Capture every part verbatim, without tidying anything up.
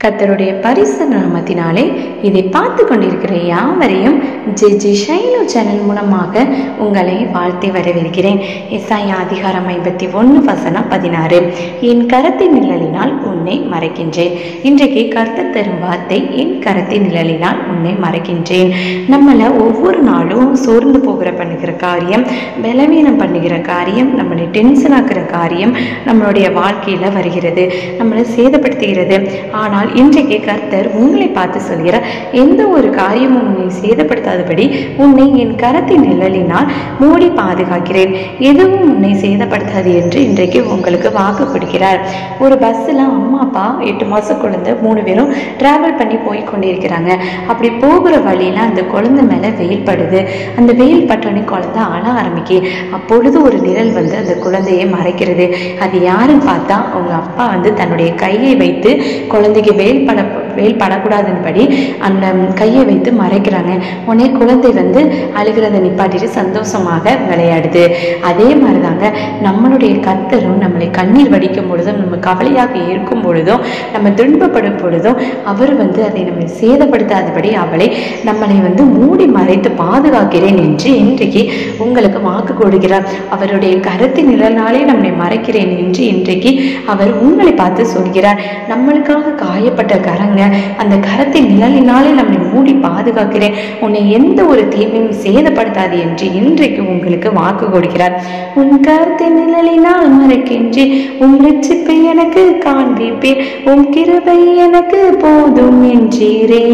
கர்த்தருடைய பரிசு நாமத்தினாலே இதை பார்த்து கொண்டிருக்கிற யாவரையும் ஜே ஜே ஷைலோ சேனல் மூலமாக உங்களை வாழ்த்தி வரவேற்கிறேன். எசாயா அதிகாரம் ஐம்பத்தி ஒன்று வசனம் பதினாறு. என் கரத்தின் நிழலினால் உன்னை மறைக்கின்றேன். இன்றைக்கு கர்த்தர் தரும் வார்த்தை, என் கரத்தின் நிழலினால் உன்னை மறைக்கின்றேன். நம்மளை ஒவ்வொரு நாளும் சோர்ந்து போகிற பண்ணுகிற காரியம், பலவீனம் பண்ணுகிற காரியம், நம்மளை டென்ஷன் ஆக்குற காரியம் நம்மளுடைய வாழ்க்கையில வருகிறது, நம்மளை சேதப்படுத்துகிறது. ஆனால் இன்றைக்கு கர்த்தர் உங்களை பார்த்து சொல்கிறார், எந்த ஒரு காரியமும் உன்னை சேதப்படுத்தாதபடி உன்னை என் கரத்தின் நிழலினால் மூடி பாதுகாக்கிறேன், எதுவும் உன்னை சேதப்படுத்தாது என்று இன்றைக்கு உங்களுக்கு வாக்கு கொடுக்கிறார். ஒரு பஸ்ஸில் அம்மா அப்பா எட்டு மாசம் குழந்தை மூணு பேரும் டிராவல் பண்ணி போய் கொண்டிருக்கிறாங்க. அப்படி போகிற வழியில அந்த குழந்தை மேல வெயில் படுது. அந்த வெயில் பட்டோன்னே குழந்தை அழ ஆரம்பிக்கு. அப்பொழுது ஒரு நிழல் வந்து அந்த குழந்தையை மறைக்கிறது. அது யாருன்னு பார்த்தா அவங்க அப்பா வந்து தன்னுடைய கையை வைத்து குழந்தைக்கு வெயில் பட வெயில் படக்கூடாதுன்படி அந்த கையை வைத்து மறைக்கிறாங்க. உடனே குழந்தை வந்து அழுகிறத நிப்பாட்டிட்டு சந்தோஷமாக விளையாடுது. அதே மாதிரிதாங்க நம்மளுடைய கர்த்தரும் நம்மளை கண்ணீர் வடிக்கும் பொழுதும், நம்ம கவலையாக இருக்கும் பொழுதும், நம்ம துன்பப்படும் பொழுதும் அவர் வந்து அதை நம்மை சேதப்படுத்தாதபடி அவளை நம்மளை வந்து மூடி மறைத்து பாதுகாக்கிறேன் என்று இன்றைக்கு உங்களுக்கு வாக்கு கொடுக்கிறார். அவருடைய கருத்தின் நிழலினாலே நம்மை மறைக்கிறேன் என்று இன்றைக்கு அவர் உங்களை பார்த்து சொல்கிறார். நம்மளுக்காக காயப்பட்ட கரங்க, அந்த கரத்தின் நிழலினாலே நம்மை மூடி பாதுகாக்கிறேன், உன்னை எந்த ஒரு தீமையும் சேதப்படுத்தாது என்று இன்றைக்கு உங்களுக்கு வாக்கு கொடுக்கிறார். உன் கரத்தின் நிழலினால் மறைக்கின்றேன், உன் ரட்சிப்பை எனக்கு காண்பிப்பேன், உன் கிருபை எனக்கு போதும் என்றீரே.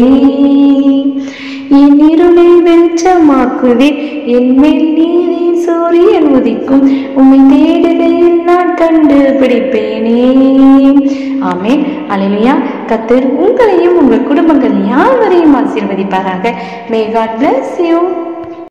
என் இருளை வெளிச்சமாக்குவேன், என் மேல் நீதி சூரியன் உதிக்கும், உம்மை தேடுகையில் நான் கண்டுபிடிப்பேனே. ஆமென். அல்லேலூயா. கர்த்தர் உங்களையும் உங்கள் குடும்பங்கள் யாவரையும் ஆசீர்வதிப்பாராக. May God bless you.